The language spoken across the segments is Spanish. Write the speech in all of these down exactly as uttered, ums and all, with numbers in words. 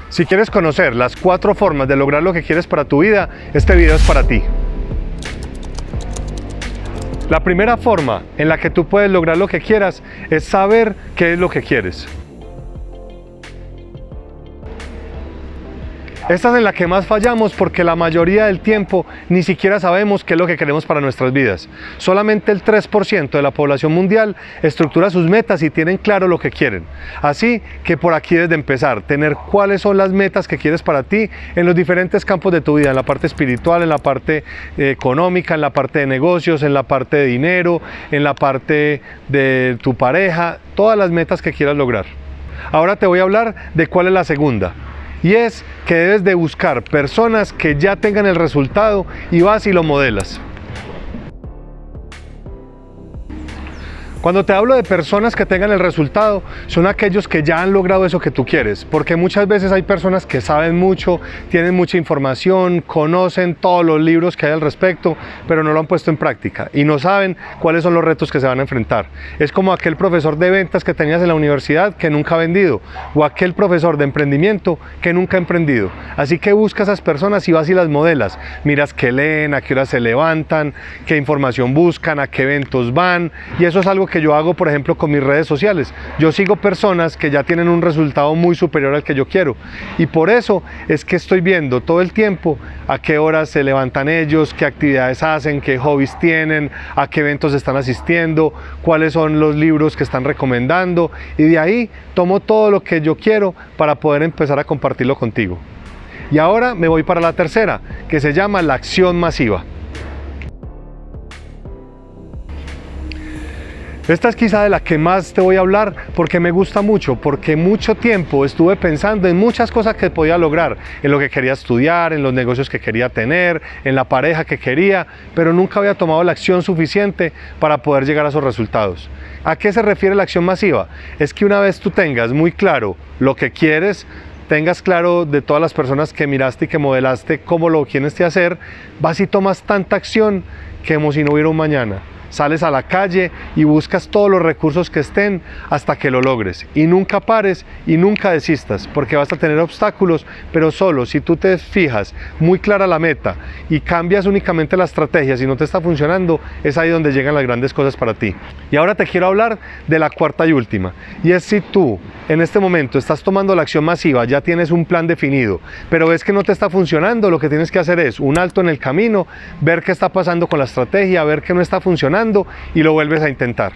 Si quieres conocer las cuatro formas de lograr lo que quieres para tu vida, este video es para ti. La primera forma en la que tú puedes lograr lo que quieras es saber qué es lo que quieres. Esta es en la que más fallamos porque la mayoría del tiempo ni siquiera sabemos qué es lo que queremos para nuestras vidas. Solamente el tres por ciento de la población mundial estructura sus metas y tienen claro lo que quieren. Así que por aquí debes de empezar, tener cuáles son las metas que quieres para ti en los diferentes campos de tu vida, en la parte espiritual, en la parte eh, económica, en la parte de negocios, en la parte de dinero, en la parte de tu pareja, todas las metas que quieras lograr. Ahora te voy a hablar de cuál es la segunda. Y es que debes de buscar personas que ya tengan el resultado y vas y lo modelas. Cuando te hablo de personas que tengan el resultado, son aquellos que ya han logrado eso que tú quieres, porque muchas veces hay personas que saben mucho, tienen mucha información, conocen todos los libros que hay al respecto, pero no lo han puesto en práctica y no saben cuáles son los retos que se van a enfrentar. Es como aquel profesor de ventas que tenías en la universidad que nunca ha vendido, o aquel profesor de emprendimiento que nunca ha emprendido. Así que busca a esas personas y vas y las modelas, miras qué leen, a qué hora se levantan, qué información buscan, a qué eventos van, y eso es algo que yo hago, por ejemplo, con mis redes sociales. Yo sigo personas que ya tienen un resultado muy superior al que yo quiero, y por eso es que estoy viendo todo el tiempo a qué horas se levantan ellos, qué actividades hacen, qué hobbies tienen, a qué eventos están asistiendo, cuáles son los libros que están recomendando, y de ahí tomo todo lo que yo quiero para poder empezar a compartirlo contigo. Y ahora me voy para la tercera, que se llama la acción masiva. Esta es quizá de la que más te voy a hablar porque me gusta mucho, porque mucho tiempo estuve pensando en muchas cosas que podía lograr, en lo que quería estudiar, en los negocios que quería tener, en la pareja que quería, pero nunca había tomado la acción suficiente para poder llegar a esos resultados. ¿A qué se refiere la acción masiva? Es que una vez tú tengas muy claro lo que quieres, tengas claro de todas las personas que miraste y que modelaste cómo lo quieres hacer, vas y tomas tanta acción que como si no hubiera un mañana. Sales a la calle y buscas todos los recursos que estén hasta que lo logres. Y nunca pares y nunca desistas, porque vas a tener obstáculos, pero solo si tú te fijas muy clara la meta y cambias únicamente la estrategia, si no te está funcionando, es ahí donde llegan las grandes cosas para ti. Y ahora te quiero hablar de la cuarta y última. Y es si tú en este momento estás tomando la acción masiva, ya tienes un plan definido, pero ves que no te está funcionando, lo que tienes que hacer es un alto en el camino, ver qué está pasando con la estrategia, ver que no está funcionando, y lo vuelves a intentar.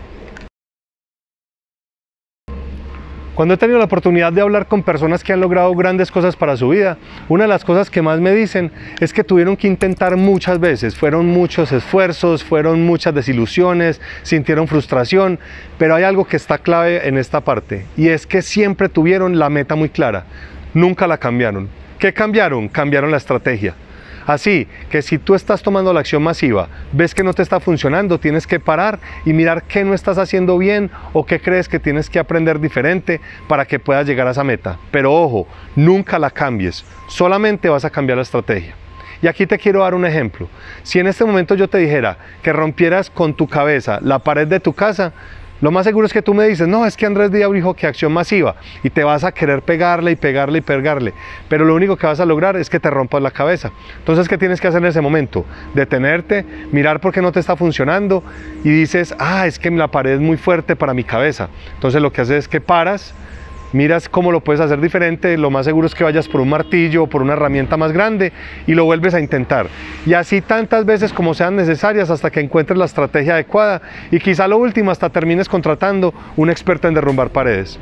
Cuando he tenido la oportunidad de hablar con personas que han logrado grandes cosas para su vida, una de las cosas que más me dicen es que tuvieron que intentar muchas veces, fueron muchos esfuerzos, fueron muchas desilusiones, sintieron frustración, pero hay algo que está clave en esta parte, y es que siempre tuvieron la meta muy clara, nunca la cambiaron. ¿Qué cambiaron? Cambiaron la estrategia. Así que si tú estás tomando la acción masiva, ves que no te está funcionando, tienes que parar y mirar qué no estás haciendo bien o qué crees que tienes que aprender diferente para que puedas llegar a esa meta. Pero ojo, nunca la cambies, solamente vas a cambiar la estrategia. Y aquí te quiero dar un ejemplo. Si en este momento yo te dijera que rompieras con tu cabeza la pared de tu casa, lo más seguro es que tú me dices, no, es que Andrés Díaz dijo que acción masiva, y te vas a querer pegarle y pegarle y pegarle, pero lo único que vas a lograr es que te rompas la cabeza. Entonces, ¿qué tienes que hacer en ese momento? Detenerte, mirar por qué no te está funcionando y dices, ah, es que la pared es muy fuerte para mi cabeza. Entonces lo que haces es que paras, miras cómo lo puedes hacer diferente, lo más seguro es que vayas por un martillo o por una herramienta más grande y lo vuelves a intentar. Y así tantas veces como sean necesarias hasta que encuentres la estrategia adecuada y quizá lo último hasta termines contratando un experto en derrumbar paredes.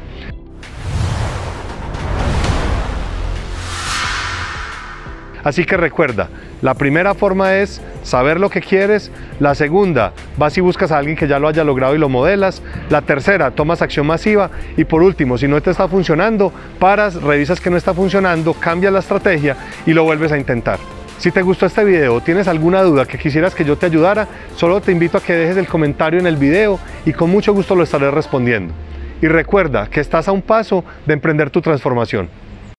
Así que recuerda, la primera forma es saber lo que quieres, la segunda, vas y buscas a alguien que ya lo haya logrado y lo modelas, la tercera, tomas acción masiva y por último, si no te está funcionando, paras, revisas que no está funcionando, cambias la estrategia y lo vuelves a intentar. Si te gustó este video o tienes alguna duda que quisieras que yo te ayudara, solo te invito a que dejes el comentario en el video y con mucho gusto lo estaré respondiendo. Y recuerda que estás a un paso de emprender tu transformación.